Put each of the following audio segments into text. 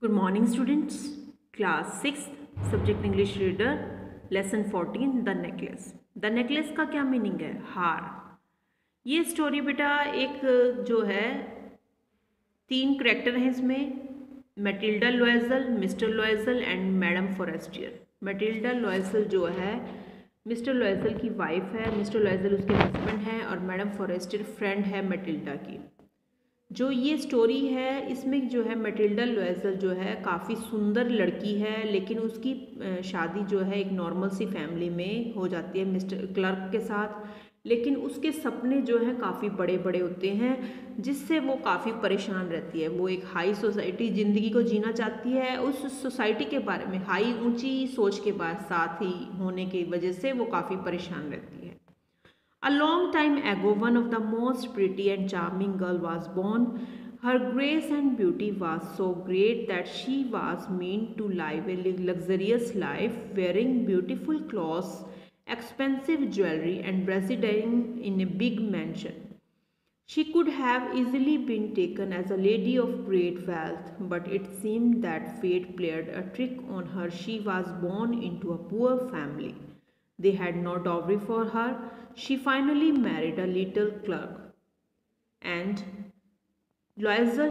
Good morning, students. Class 6, Subject English Reader, Lesson 14, The Necklace. The Necklace का क्या meaning है? हार। ये स्टोरी बेटा एक जो है तीन करेक्टर हैं इसमें, Mathilde Loisel, mister Loisel and madam Forestier. Mathilde Loisel जो है मिस्टर लॉयजल की वाइफ है, मिस्टर लॉयजल उसके हस्बैंड हैं और मैडम फॉरेस्टियर फ्रेंड है मैटिल्डा की। जो ये स्टोरी है इसमें जो है मैटिल्डा लॉयजल जो है काफ़ी सुंदर लड़की है, लेकिन उसकी शादी जो है एक नॉर्मल सी फैमिली में हो जाती है मिस्टर क्लर्क के साथ। लेकिन उसके सपने जो हैं काफ़ी बड़े बड़े होते हैं, जिससे वो काफ़ी परेशान रहती है। वो एक हाई सोसाइटी ज़िंदगी को जीना चाहती है, उस सोसाइटी के बारे में हाई ऊंची सोच के बाद साथ ही होने की वजह से वो काफ़ी परेशान रहती है। A long time ago, one of the most pretty and charming girl was born. Her grace and beauty was so great that she was meant to live a luxurious life, wearing beautiful clothes, expensive jewelry, and residing in a big mansion. She could have easily been taken as a lady of great wealth, but it seemed that fate played a trick on her. She was born into a poor family. They had no dowry for her. She finally married a little clerk, and Loisel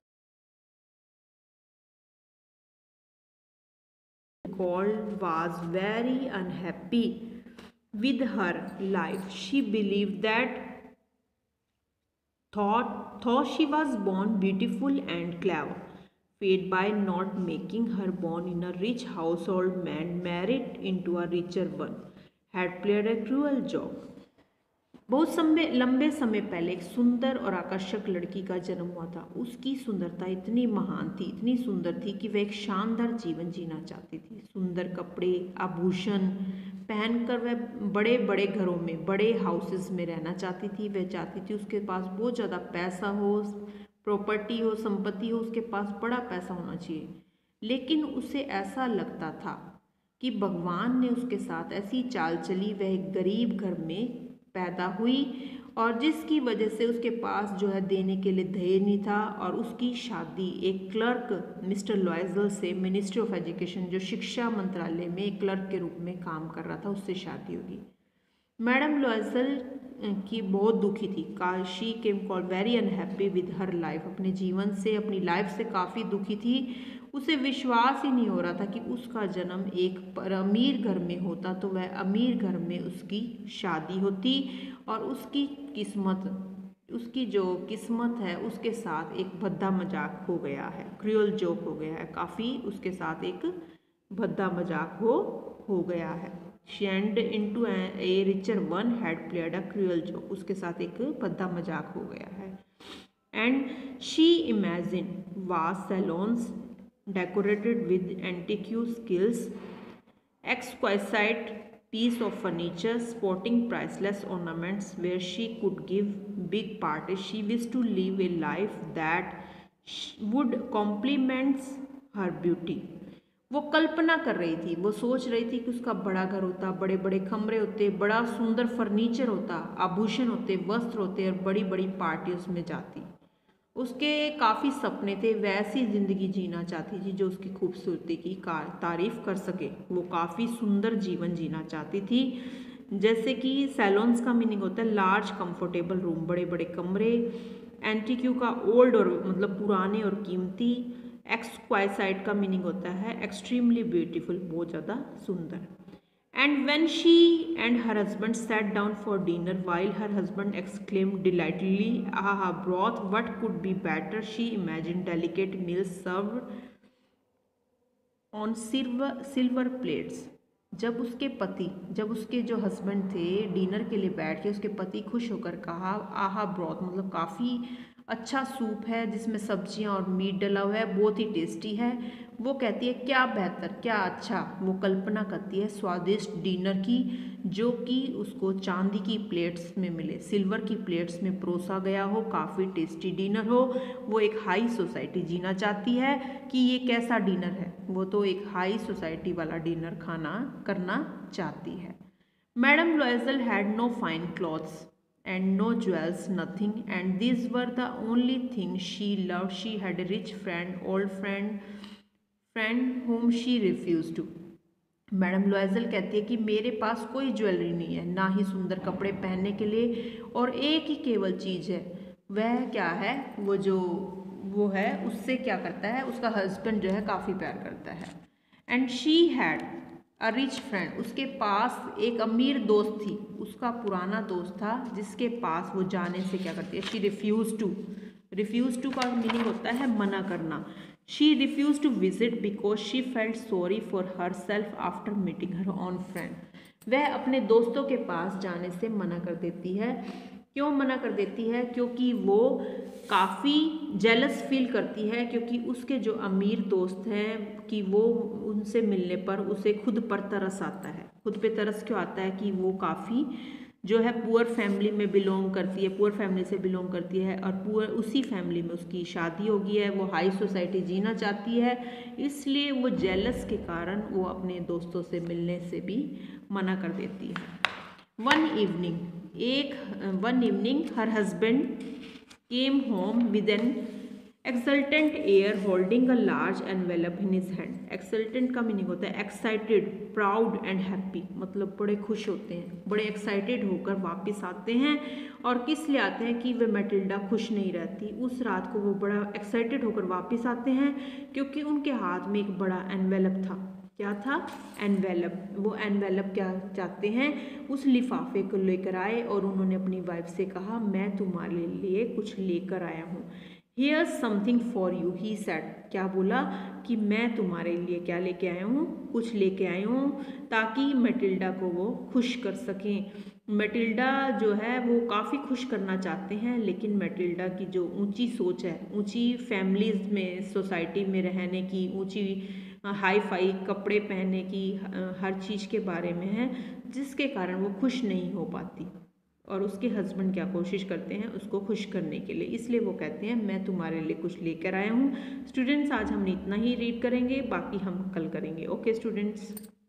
was very unhappy with her life. She believed that though she was born beautiful and clever, fate by not making her born in a rich household man married into a richer one had played a cruel joke. बहुत लंबे समय पहले एक सुंदर और आकर्षक लड़की का जन्म हुआ था। उसकी सुंदरता इतनी महान थी, इतनी सुंदर थी कि वह एक शानदार जीवन जीना चाहती थी। सुंदर कपड़े, आभूषण पहनकर वह बड़े बड़े घरों में, बड़े हाउसेस में रहना चाहती थी। वह चाहती थी उसके पास बहुत ज़्यादा पैसा हो, प्रॉपर्टी हो, संपत्ति हो, उसके पास बड़ा पैसा होना चाहिए। लेकिन उसे ऐसा लगता था कि भगवान ने उसके साथ ऐसी चाल चली, वह एक गरीब घर में पैदा हुई और जिसकी वजह से उसके पास जो है देने के लिए धैर्य नहीं था, और उसकी शादी एक क्लर्क मिस्टर लॉयजल से, मिनिस्ट्री ऑफ एजुकेशन जो शिक्षा मंत्रालय में एक क्लर्क के रूप में काम कर रहा था, उससे शादी होगी। मैडम लॉयजल की बहुत दुखी थी। She came call very unhappy with her life. अपने जीवन से, अपनी लाइफ से काफ़ी दुखी थी। उसे विश्वास ही नहीं हो रहा था कि उसका जन्म एक अमीर घर में होता तो वह अमीर घर में उसकी शादी होती और उसकी जो किस्मत है उसके साथ एक भद्दा मजाक हो गया है, क्रूअल जोक हो गया है। काफ़ी उसके साथ एक भद्दा मजाक हो गया है। She and into a richer one had played a cruel joke. उसके साथ एक भद्दा मजाक हो गया है। And she imagined vast salons decorated with antique skills, exquisite piece of furniture sporting priceless ornaments where she could give big parties. She wished to live a life that would complement her beauty. वो कल्पना कर रही थी, वो सोच रही थी कि उसका बड़ा घर होता, बड़े बड़े कमरे होते, बड़ा सुंदर फर्नीचर होता, आभूषण होते, वस्त्र होते और बड़ी बड़ी पार्टी उसमें जाती। उसके काफ़ी सपने थे, वैसी ज़िंदगी जीना चाहती थी जो उसकी खूबसूरती की तारीफ कर सके। वो काफ़ी सुंदर जीवन जीना चाहती थी। जैसे कि सैलॉन्स का मीनिंग होता है लार्ज कंफर्टेबल रूम, बड़े बड़े कमरे। एंटीक्यू का ओल्ड और मतलब पुराने और कीमती। एक्सक्वाइसाइट का मीनिंग होता है एक्सट्रीमली ब्यूटीफुल, बहुत ज़्यादा सुंदर। And when she and her husband sat down for dinner, while her husband exclaimed delightedly, "Ah, broth, what could be better?" She imagined delicate meals served on silver plates. जब उसके जो husband थे dinner के लिए बैठ के, उसके पति खुश होकर कहा, आहा ब्रॉथ मतलब काफ़ी अच्छा सूप है जिसमें सब्जियां और मीट डला हुआ है, बहुत ही टेस्टी है। वो कहती है क्या बेहतर, क्या अच्छा। वो कल्पना करती है स्वादिष्ट डिनर की जो कि उसको चांदी की प्लेट्स में मिले, सिल्वर की प्लेट्स में परोसा गया हो, काफ़ी टेस्टी डिनर हो। वो एक हाई सोसाइटी जीना चाहती है कि ये कैसा डिनर है, वो तो एक हाई सोसाइटी वाला डिनर खाना करना चाहती है। Madam Loisel had no fine clothes and no jewels, nothing, and these were the only things she loved. She had a rich friend, old friend, friend whom she refused to। Madam Loisel कहती है कि मेरे पास कोई jewellery नहीं है, ना ही सुंदर कपड़े पहनने के लिए, और एक ही केवल चीज़ है, वह क्या है, वो है उससे क्या करता है, उसका हस्बैंड जो है काफ़ी प्यार करता है। And she had a rich friend, उसके पास एक अमीर दोस्त थी, उसका पुराना दोस्त था जिसके पास वो जाने से क्या करती है, शी रिफ्यूज़ टू का मीनिंग होता है मना करना। She refuse to visit because she felt sorry for herself after meeting her own friend. वह अपने दोस्तों के पास जाने से मना कर देती है। क्यों मना कर देती है? क्योंकि वो काफ़ी जेलस फील करती है, क्योंकि उसके जो अमीर दोस्त हैं कि वो उनसे मिलने पर उसे खुद पर तरस आता है। खुद पे तरस क्यों आता है? कि वो काफ़ी जो है पुअर फैमिली में बिलोंग करती है, पुअर फैमिली से बिलोंग करती है, और पुअर उसी फैमिली में उसकी शादी हो गई है, वो हाई सोसाइटी जीना चाहती है, इसलिए वो जेलस के कारण वो अपने दोस्तों से मिलने से भी मना कर देती है। One evening her husband came home with an exultant air holding a large envelope in his hand. Exultant का मीनिंग होता है एक्साइटेड, प्राउड एंड हैप्पी, मतलब बड़े खुश होते हैं, बड़े एक्साइटेड होकर वापस आते हैं। और किस लिए आते हैं? कि वे मैटिल्डा खुश नहीं रहती। उस रात को वो बड़ा एक्साइटेड होकर वापस आते हैं क्योंकि उनके हाथ में एक बड़ा एनवेलप था। क्या था? एनवेलप। वो एनवेलप क्या चाहते हैं? उस लिफाफे को लेकर आए और उन्होंने अपनी वाइफ से कहा, मैं तुम्हारे लिए कुछ लेकर आया हूँ। Here's something for you, he said। क्या बोला? कि मैं तुम्हारे लिए क्या लेके आया हूँ? कुछ लेके आया हूँ ताकि मैटिल्डा को वो खुश कर सकें। मैटिल्डा जो है वो काफ़ी खुश करना चाहते हैं, लेकिन मैटिल्डा की जो ऊंची सोच है, ऊंची फैमिलीज़ में, सोसाइटी में रहने की, ऊंची हाई फाई कपड़े पहनने की, हर चीज़ के बारे में है, जिसके कारण वो खुश नहीं हो पाती। और उसके हस्बैंड क्या कोशिश करते हैं उसको खुश करने के लिए, इसलिए वो कहते हैं मैं तुम्हारे लिए कुछ लेकर आया हूँ। स्टूडेंट्स, आज हमने इतना ही रीड करेंगे, बाकी हम कल करेंगे। Okay students.